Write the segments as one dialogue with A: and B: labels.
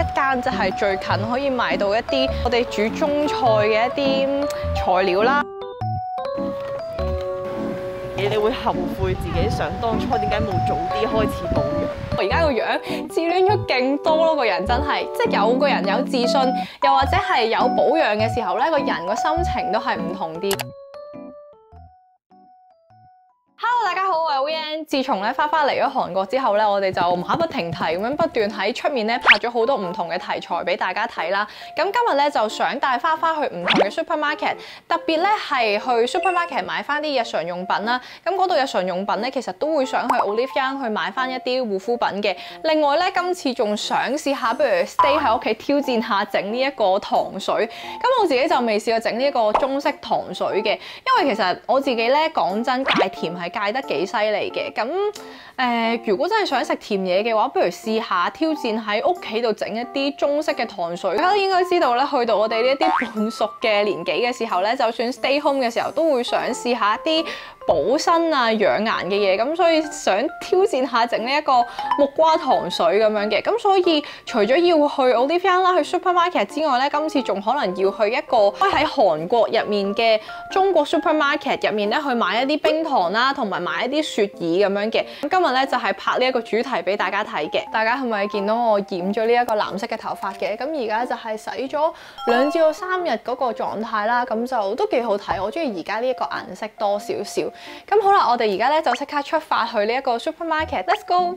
A: 間即係最近可以買到一啲我哋煮中菜嘅一啲材料啦。
B: 你會後悔自己想當初點解冇早啲開始保養？
A: 我而家個樣自戀咗勁多咯，個人真係，即係有個人有自信，又或者係有保養嘅時候咧，個人個心情都係唔同啲。Hello， 大家好，我係 Vian。自從咧花花嚟咗韓國之後咧，我哋就馬不停蹄咁樣不斷喺出面咧拍咗好多唔同嘅題材俾大家睇啦。咁今日咧就想帶花花去唔同嘅 supermarket， 特別咧係去 supermarket 買翻啲日常用品啦。咁嗰度日常用品咧，其實都會想去 Olive Young 去買翻一啲護膚品嘅。另外咧，今次仲想試下，不如 stay 喺屋企挑戰下整呢一個糖水。咁我自己就未試過整呢一個中式糖水嘅，因為其實我自己咧講真戒甜係戒得幾犀利嘅。咁如果真係想食甜嘢嘅話，不如試下挑戰喺屋企度整一啲中式嘅糖水。大家都應該知道咧，去到我哋呢一啲半熟嘅年紀嘅時候咧，就算 stay home 嘅時候，都會想試下一啲補身啊、養顏嘅嘢。咁所以想挑戰下整呢一個木瓜糖水咁樣嘅。咁所以除咗要去 Olive Young 啦、去 supermarket 之外咧，今次仲可能要去一個喺韓國入面嘅中國 supermarket 入面咧，去買一啲冰糖啦，同埋買一啲雪耳咁樣嘅。咁今日咧就係拍呢一個主題俾大家睇嘅。大家係咪見到我染咗呢一個藍色嘅頭髮嘅？咁而家就係洗咗2至3日嗰個狀態啦，咁就都幾好睇。我中意而家呢一個顏色多少少。咁好啦，我哋而家咧就即刻出發去呢一個 supermarket。Let's go！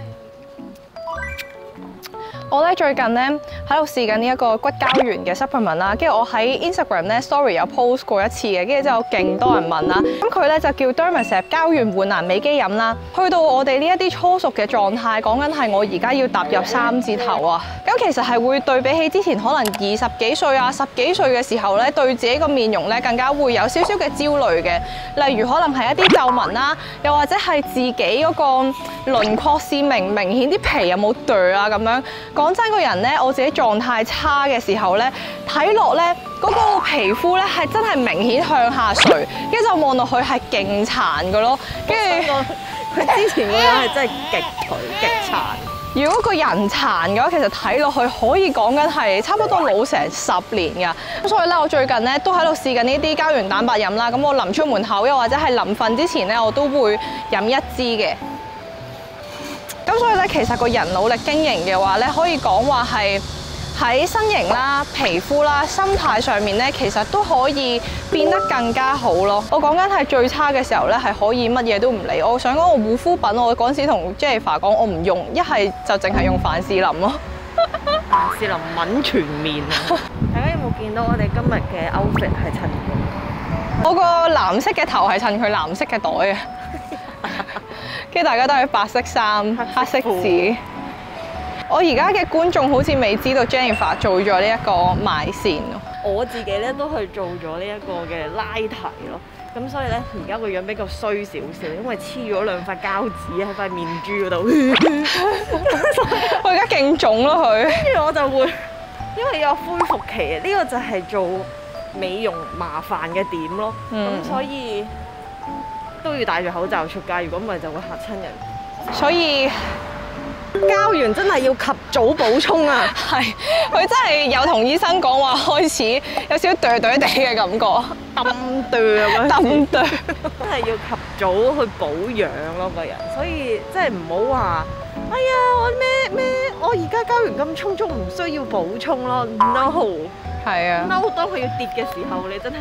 A: 我咧最近咧喺度試緊呢一個骨膠原嘅 supplement 啦，跟住我喺 Instagram 咧 story 有 post 過一次嘅，跟住之後勁多人問啦。咁佢咧就叫 Dermacep 膠原換顏美肌飲啦。去到我哋呢一啲初熟嘅狀態，講緊係我而家要踏入3字頭啊。咁其實係會對比起之前可能20幾歲啊、10幾歲嘅時候咧，對自己個面容咧更加會有少少嘅焦慮嘅。例如可能係一啲皺紋啦，又或者係自己嗰個輪廓線明顯啲皮有冇墮啊咁樣。講真，個人咧，我自己狀態差嘅時候咧，睇落咧嗰個皮膚咧係真係明顯向下垂，跟住就望落去係勁殘嘅咯。跟住
B: 佢之前個樣係真係極頹極殘。
A: 如果個人殘嘅話，其實睇落去可以講緊係差不多老成10年㗎。咁所以咧，我最近咧都喺度試緊呢啲膠原蛋白飲啦。咁我臨出門口又或者係臨瞓之前咧，我都會飲1支嘅。咁所以咧，其實個人努力經營嘅話咧，可以講話係喺身形啦、皮膚啦、心態上面咧，其實都可以變得更加好咯。我講緊係最差嘅時候咧，係可以乜嘢都唔理。我想講我護膚品，我嗰陣時同 Jennifer 講，我唔用，一係就淨係用凡士林咯。
B: 凡士林抿全面啊！大家有冇見到我哋今日嘅 outfit 係襯佢？
A: 我個藍色嘅頭係襯佢藍色嘅袋啊！跟住大家都係白色衫、黑色褲。我而家嘅觀眾好似未知道 Jennifer 做咗呢一個埋線咯。
B: 我自己咧都去做咗呢一個嘅拉提咯。咁所以咧，而家個樣比較衰少少，因為黐咗2塊膠紙喺塊面珠嗰度。
A: 我而家勁腫咯佢。
B: 跟住我就會，因為有恢復期啊，呢個就係做美容麻煩嘅點咯。咁所以都要戴住口罩出街，如果唔係就會嚇親人。所以膠原真係要及早補充啊！
A: 係，佢真係有同醫生講話開始有少少哚哚地嘅感覺，
B: 揼哚咁樣，
A: 揼哚，
B: 真係要及早去保養咯個人。所以真係唔好話，哎呀我而家膠原咁充足，唔需要補充咯。No，
A: 係啊
B: ，No， 當佢要跌嘅時候，你真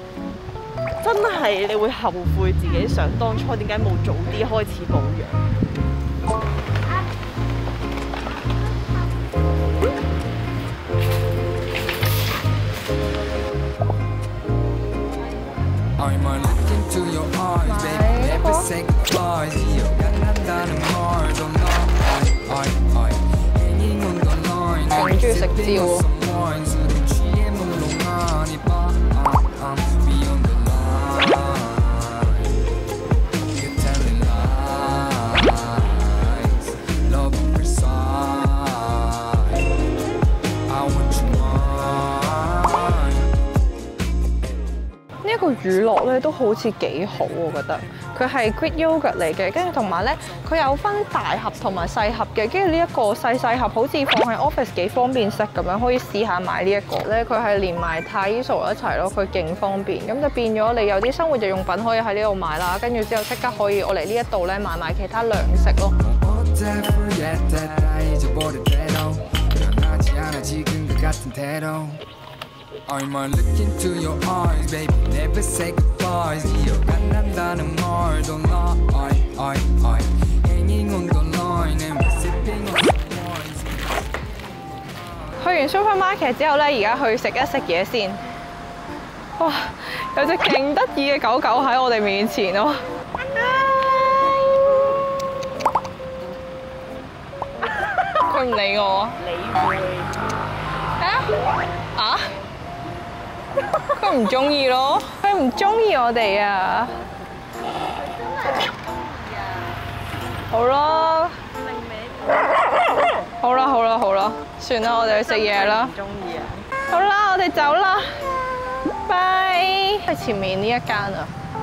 B: 係你會後悔自己想當初點解冇早啲開始保養。
A: 勁中意食蕉喎。呢個乳酪咧都好似幾好，我覺得佢係 Greek yogurt 嚟嘅，跟住同埋咧佢有分大盒同埋細盒嘅，跟住呢一個細盒好似放喺 office 幾方便食咁樣，可以試下買呢一個咧。佢係連埋泰伊索一齊咯，佢勁方便，咁就變咗你有啲生活日用品可以喺呢度買啦，跟住之後即刻可以我嚟呢一度咧買埋其他糧食咯。去完 supermarket 之後咧，而家去食一食嘢先。哇！有隻勁得意嘅狗狗喺我哋面前咯。佢唔理我。
B: 你會
A: 啊？佢唔中意咯，佢唔中意我哋啊！好啦，好啦，算啦，我哋去食嘢啦。
B: 中意啊！
A: 好啦，我哋走啦，拜。係前面呢一間啊。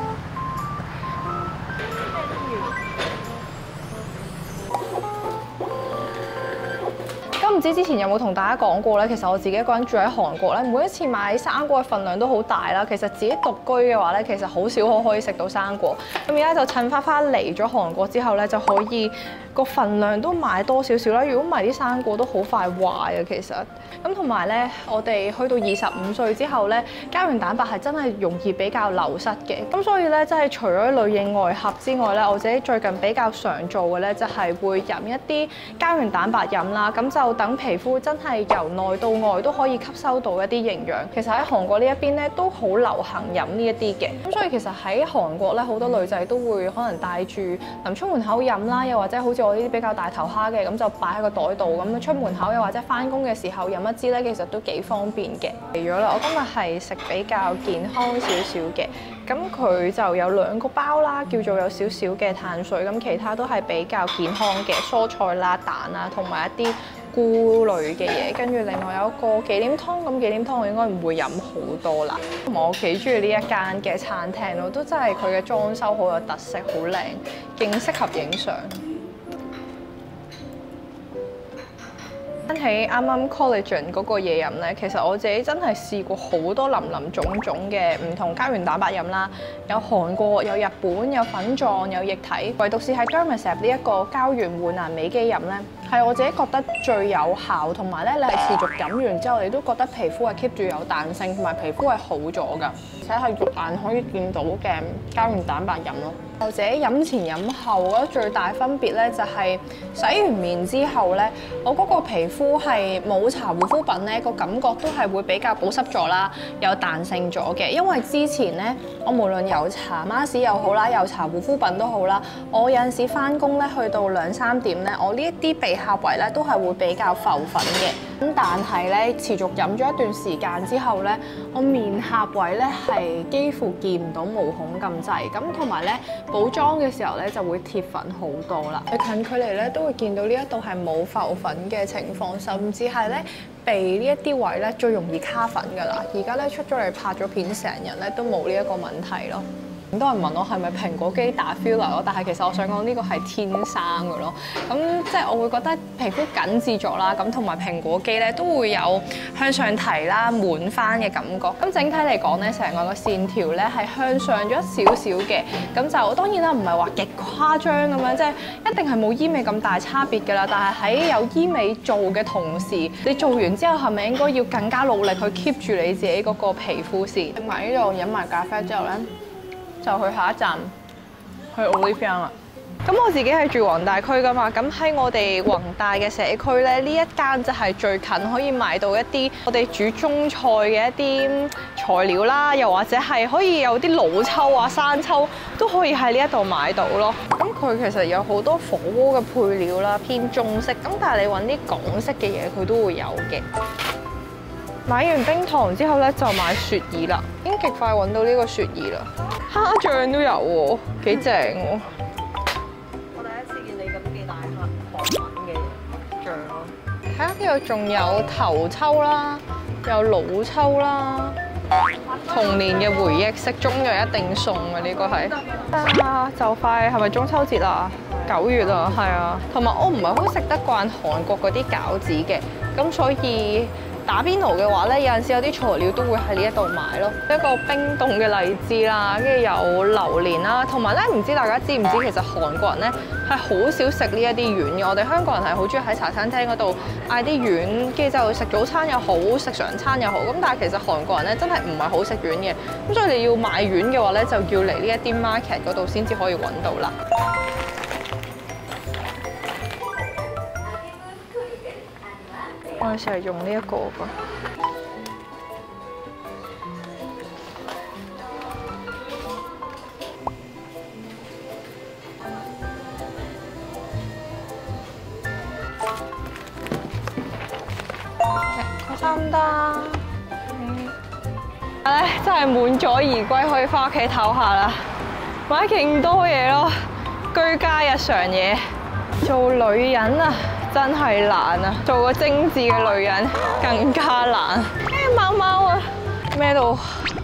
A: 唔知之前有冇同大家講過咧？其實我自己一個人住喺韓國咧，每一次買生果嘅份量都好大啦。其實自己獨居嘅話咧，其實好少可以食到生果。咁而家就趁花花嚟咗韓國之後咧，就可以個份量都買多少少啦。如果唔係啲生果都好快壞啊，其實。咁同埋咧，我哋去到25歲之後咧，膠原蛋白係真係容易比較流失嘅。咁所以咧，真係除咗裏應外合之外咧，我自己最近比較常做嘅咧，就係會飲一啲膠原蛋白飲啦。咁就等皮膚真係由內到外都可以吸收到一啲營養。其實喺韓國呢一邊咧都好流行飲呢一啲嘅。咁所以其實喺韓國咧，好多女仔都會可能帶住臨出門口飲啦，又或者好似我呢啲比較大頭蝦嘅，咁就擺喺個袋度咁出門口，又或者翻工嘅時候飲一支咧，其實都幾方便嘅。嚟咗啦，我今日係食比較健康少少嘅。咁佢就有2個包啦，叫做有少少嘅碳水，咁其他都係比較健康嘅蔬菜啦、蛋啦，同埋一啲菇類嘅嘢。跟住另外有一個忌廉湯，咁忌廉湯我應該唔會飲好多啦。同埋我幾中意呢一間嘅餐廳咯，都真係佢嘅裝修好有特色，好靚，勁適合影相。講起啱啱 collagen 嗰個嘢飲咧，其實我自己真係試過好多林林種種嘅唔同膠原蛋白飲啦，有韓國、有日本、有粉狀、有液體，唯獨是係 Dermacell 呢一個膠原換顏美肌飲咧，係我自己覺得最有效，同埋咧你係持續飲完之後，你都覺得皮膚係 keep 住有彈性，同埋皮膚係好咗㗎，而且係肉眼可以見到嘅膠原蛋白飲咯。或者飲前飲後，我覺得最大分別咧就係洗完面之後咧，我嗰個皮膚係冇搽護膚品咧，個感覺都係會比較保濕咗啦，有彈性咗嘅。因為之前咧，我無論有搽 mask 又好啦，有搽護膚品都好啦，我有陣時翻工咧，去到2、3點咧，我呢一啲鼻下圍咧都係會比較浮粉嘅。咁但係咧，持續飲咗一段時間之後咧，我面下圍咧係幾乎見唔到毛孔咁滯，咁同埋咧補妝嘅時候咧就會貼粉好多啦。你近距離咧都會見到呢一度係冇浮粉嘅情況，甚至係咧鼻呢一啲位咧最容易卡粉㗎啦。而家咧出咗嚟拍咗片，成日咧都冇呢一個問題咯。咁多人問我係咪蘋果肌打 filler 咯，但係其實我想講呢個係天生嘅咯。咁即係我會覺得皮膚緊緻咗啦，咁同埋蘋果肌咧都會有向上提啦、滿翻嘅感覺。咁整體嚟講咧，成個線條咧係向上咗少少嘅。咁就當然啦，唔係話極誇張咁樣，即係一定係冇醫美咁大差別㗎啦。但係喺有醫美做嘅同時，你做完之後係咪應該要更加努力去 keep 住你自己嗰個皮膚先？食埋呢度飲埋咖啡之後咧，就去下一站，去 Olivia 啦。咁我自己係住宏大區㗎嘛，咁喺我哋宏大嘅社區咧，呢一間就係最近可以買到一啲我哋煮中菜嘅一啲材料啦，又或者係可以有啲老抽啊、生抽都可以喺呢一度買到咯。咁佢其實有好多火鍋嘅配料啦，偏中式，咁但係你揾啲港式嘅嘢佢都會有嘅。買完冰糖之後咧，就買雪耳啦，已經極快揾到呢個雪耳啦。蝦醬都有喎，幾正喎！
B: 我第一次見你咁嘅大盒韓文嘅醬咯。
A: 睇下呢度仲有頭抽啦，有老抽啦， 童年嘅回憶，食中藥一定送嘅呢個係。啊，就快係咪中秋節啊？9月啊，係啊。同埋我唔係好食得慣韓國嗰啲餃子嘅，咁所以打邊爐嘅話咧，有陣時有啲材料都會喺呢一度買咯。一個冰凍嘅荔枝啦，跟住有榴蓮啦，同埋咧唔知大家知唔知其實韓國人咧係好少食呢一啲丸嘅。我哋香港人係好中意喺茶餐廳嗰度嗌啲丸，跟住就食早餐又好，食常餐又好。咁但係其實韓國人咧真係唔係好食丸嘅，咁所以你要買丸嘅話咧，就要嚟呢一啲 market 嗰度先至可以揾到啦。我哋成日用呢一個㗎。開心得。真係滿載而歸，可以翻屋企唞下啦。買勁多嘢咯，居家日常嘢。做女人啊！真係難啊！做個精緻嘅女人更加難。貓貓啊，咩都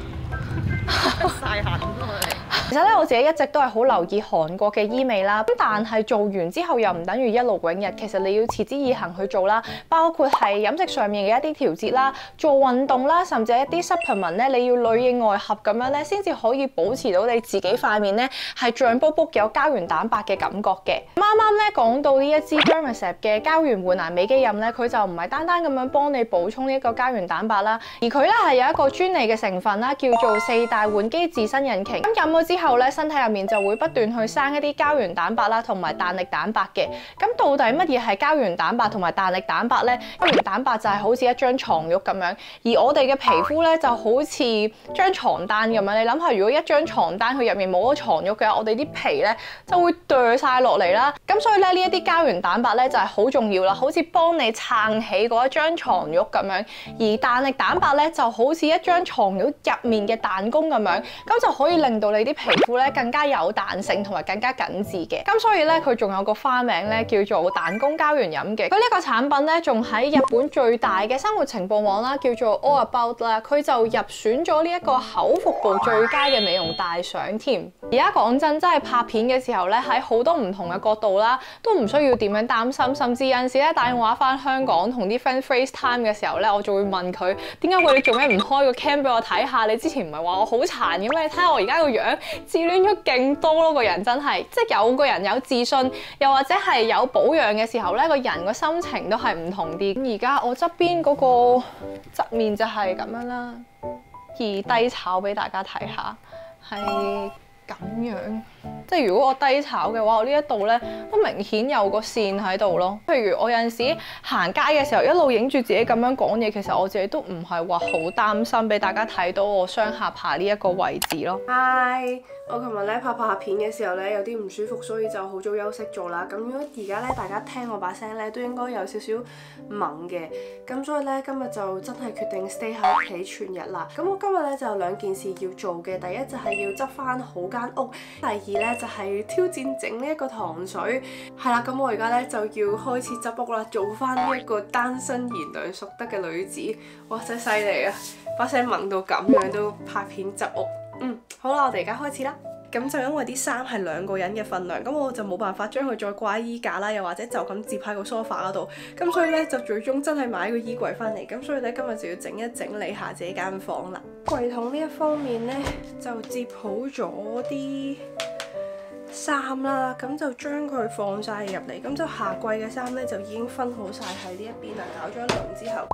A: 晒痕都係。其實咧，我自己一直都係好留意韓國嘅醫美啦。咁但係做完之後又唔等於一勞永逸，其實你要持之以恆去做啦。包括係飲食上面嘅一啲調節啦，做運動啦，甚至係一啲 supplement 咧，你要裏應外合咁樣咧，先至可以保持到你自己塊面咧係脹卜卜有膠原蛋白嘅感覺嘅。啱啱咧講到呢一支 Dermacet 嘅膠原換顏美肌飲咧，佢就唔係單單咁樣幫你補充呢一個膠原蛋白啦，而佢咧係有一個專利嘅成分啦，叫做4大換肌自身引擎。咁飲咗之後咧，身體入面就會不斷去生一啲膠原蛋白啦，同埋彈力蛋白嘅。咁到底乜嘢係膠原蛋白同埋彈力蛋白咧？膠原蛋白就係好似一張床褥咁樣，而我哋嘅皮膚咧就好似張床單咁樣。你諗下，如果一張床單佢入面冇咗床褥嘅話，我哋啲皮咧就會墮晒落嚟啦。咁所以咧呢一啲膠原蛋白咧就係好重要啦，好似幫你撐起嗰一張床褥咁樣。而彈力蛋白咧就好似一張床褥入面嘅彈弓咁樣，咁就可以令到你啲皮膚咧更加有彈性同埋更加緊緻嘅。咁所以咧佢仲有個花名咧叫做彈弓膠原飲嘅。佢呢個產品咧仲喺日本最大嘅生活情報網啦，叫做 All About 啦，佢就入選咗呢一個口服部最佳嘅美容大賞添。而家講真係拍片嘅時候咧，喺好多唔同嘅角度啦，都唔需要點樣擔心。甚至有陣時咧打電話翻香港同啲 friend FaceTime 嘅時候咧，我就會問佢點解你做咩唔開個 cam 俾我睇下？你之前唔係話我好殘嘅咩？你睇下我而家個樣自戀咗勁多咯，個人真係即係有個人有自信，又或者係有保養嘅時候咧，個人個心情都係唔同啲。而家我側邊嗰個側面就係咁樣啦，而低炒俾大家睇下係咁樣。即係如果我低炒嘅話，我呢一度咧都明顯有個線喺度咯。譬如我有陣時行街嘅時候，一路影住自己咁樣講嘢，其實我自己都唔係話好擔心俾大家睇到我雙下巴呢一個位置咯。
C: Hi，我琴日咧拍下片嘅時候咧有啲唔舒服，所以就好早休息咗啦。咁如果而家咧大家聽我把聲咧都應該有少少懵嘅，咁所以咧今日就真係決定 stay 喺屋企全日啦。咁我今日咧就有2件事要做嘅，第一就係要執翻好間屋，第二咧就係挑戰整呢一個糖水。係啦，咁我而家咧就要開始執屋啦，做翻呢一個單身賢良淑德嘅女子。哇，真係犀利啊！把聲懵到咁樣都拍片執屋。好啦，我哋而家開始啦。咁就因為啲衫係2個人嘅份量，咁我就冇辦法將佢再掛喺衣架啦，又或者就咁摺喺個 sofa 嗰度。咁所以咧就最終真係買個衣櫃翻嚟。咁所以咧今日就要整一整理下自己間房啦。櫃桶呢一方面咧就摺好咗啲衫啦，咁就將佢放晒入嚟。咁就夏季嘅衫咧就已經分好晒喺呢一邊啦。搞咗一輪之後。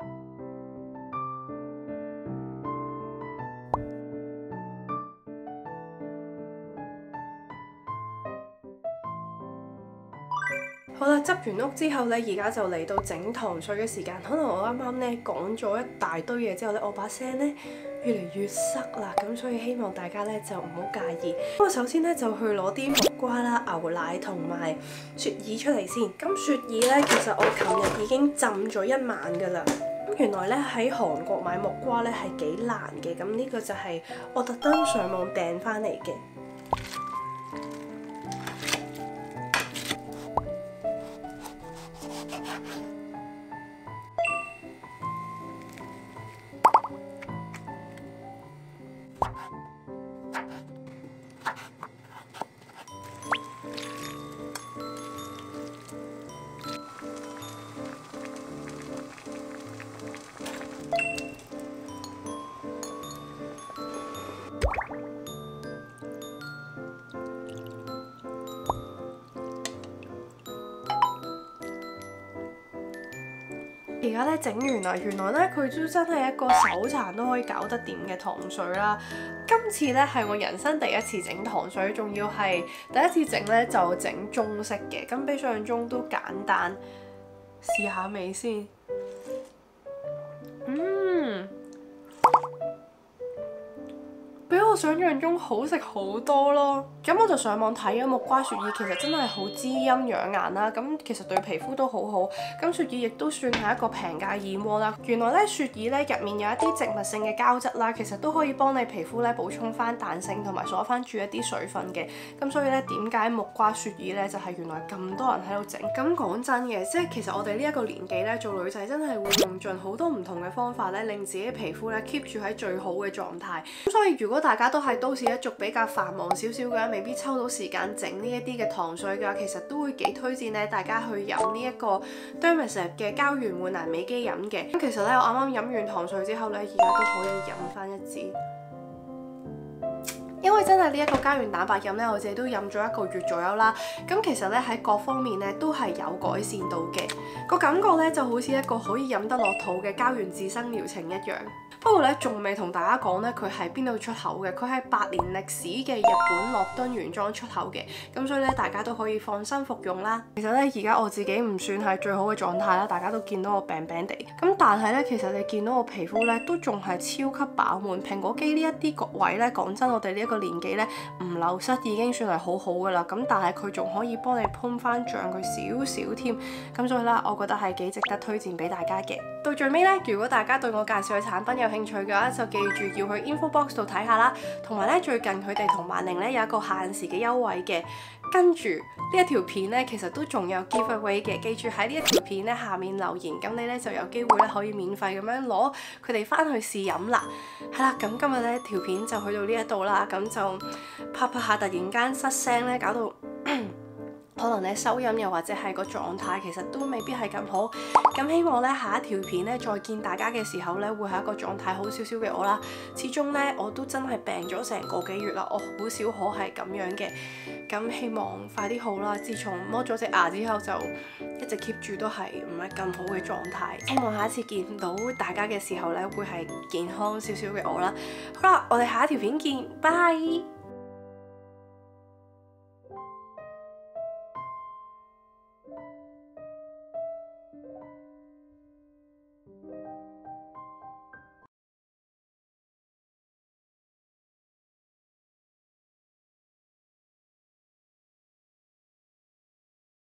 C: 好啦，執完屋之後咧，而家就嚟到整糖水嘅時間。可能我啱啱咧講咗一大堆嘢之後咧，我把聲咧越嚟越塞啦，咁所以希望大家咧就唔好介意。咁我首先咧就去攞啲木瓜啦、牛奶同埋雪耳出嚟先。咁雪耳咧，其實我琴日已經浸咗1晚㗎啦。咁原來咧喺韓國買木瓜咧係幾難嘅，咁呢個就係我特登上網訂翻嚟嘅。 而家咧整完啦，原來咧佢都真係一個手殘都可以搞得掂嘅糖水啦。今次咧係我人生第一次整糖水，仲要係第一次整咧就整中式嘅，咁比想像中都簡單。試下味先。比我想象中好食好多咯。咁我就上網睇咗木瓜雪耳，其實真係好滋陰養顏啦。咁其實對皮膚都好好。咁雪耳亦都算係一個平價燕窩啦。原來咧雪耳咧入面有一啲植物性嘅膠質啦，其實都可以幫你皮膚咧補充翻彈性同埋鎖翻住一啲水分嘅。咁所以咧點解木瓜雪耳咧就係原來咁多人喺度整？咁講真嘅，即係其實我哋呢一個年紀咧做女仔真係會用盡好多唔同嘅方法咧，令自己皮膚咧 keep 住喺最好嘅狀態。咁所以如果大家都係都市一族比較繁忙少少嘅話，未必抽到時間整呢一啲嘅糖水嘅話，其實都會幾推薦咧大家去飲呢一個 Dermacet 嘅膠原煥顏美肌飲嘅。咁其實咧我啱啱飲完糖水之後咧，而家都可以飲翻一支。因為真係呢一個膠原蛋白飲咧，我自己都飲咗1個月左右啦。咁其實咧喺各方面咧都係有改善到嘅，個感覺咧就好似一個可以飲得落肚嘅膠原自生療程一樣。不過咧，仲未同大家講咧，佢係邊度出口嘅？佢係100年歷史嘅日本樂敦原裝出口嘅，咁所以咧，大家都可以放心服用啦。其實咧，而家我自己唔算係最好嘅狀態啦，大家都見到我病病地。咁但係咧，其實你見到我皮膚咧都仲係超級飽滿。蘋果肌呢一啲角位咧，講真，我哋呢一個年紀咧唔流失已經算係好好噶啦。咁但係佢仲可以幫你噴翻脹佢少少添。咁所以咧，我覺得係幾值得推薦俾大家嘅。到最尾咧，如果大家對我介紹嘅產品有興趣嘅話，就記住要去 info box 度睇下啦。同埋咧，最近佢哋同萬寧咧有一個限時嘅優惠嘅。跟住呢一條片咧，其實都仲有 giveaway 嘅。記住喺呢一條片咧下面留言，咁你咧就有機會咧可以免費咁樣攞佢哋翻去試飲啦。係啦，咁今日咧條片就去到呢一度啦。咁就拍下突然間失聲咧，搞到可能咧收音又或者係個狀態其實都未必係咁好。咁希望咧下一條片咧再見大家嘅時候咧，會係一個狀態好少少嘅我啦。始終咧我都真係病咗成個幾月啦，我好少可係咁樣嘅。咁希望快啲好啦。自從剝咗隻牙之後，就一直 keep 住都係唔係咁好嘅狀態。希望下一次見到大家嘅時候咧，會係健康少少嘅我啦。好啦，我哋下一條片見，拜。